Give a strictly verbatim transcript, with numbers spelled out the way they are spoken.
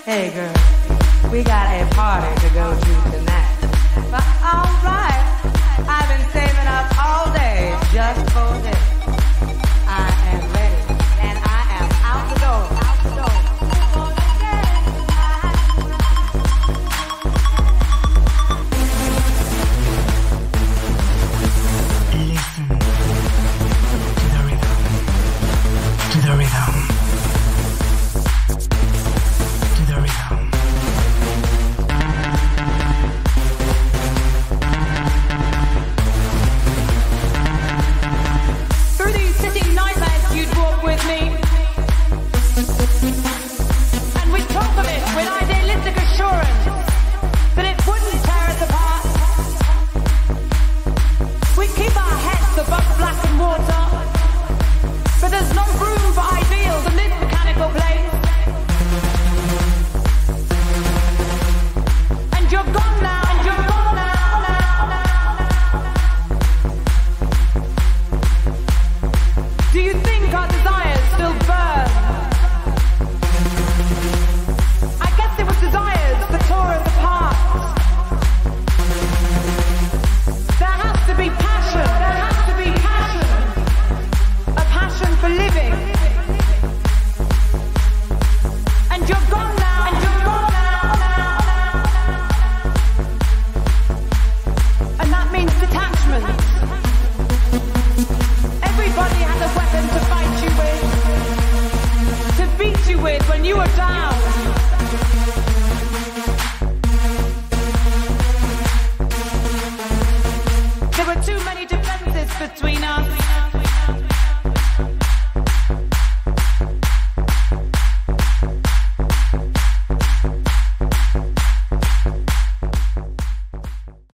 Hey girl, we got a party to go to tonight. But alright, I've been saving up all day just for this. I am ready and I am out the door. Out the door. Listen to the rhythm, to the rhythm. When you were down